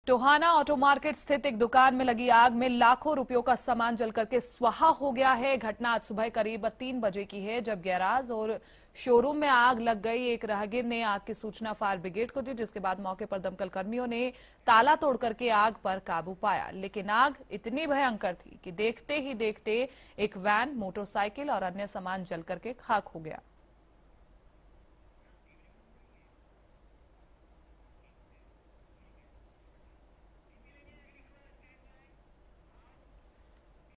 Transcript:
Tohana auto market स्थित एक दुकान में लगी आग में लाखों रुपयों का सामान जल करके स्वाहा हो गया है। घटना आज सुबह करीब 3 बजे की है, जब गैराज और शोरूम में आग लग गई। एक राहगीर ने आग की सूचना फायर ब्रिगेड को दी, जिसके बाद मौके पर दमकल कर्मियों ने ताला तोड़ करके आग पर काबू पाया। लेकिन आग इतनी भयंकर थी कि देखते ही देखते एक वैन, मोटरसाइकिल और अन्य सामान जल करके खाक हो गया।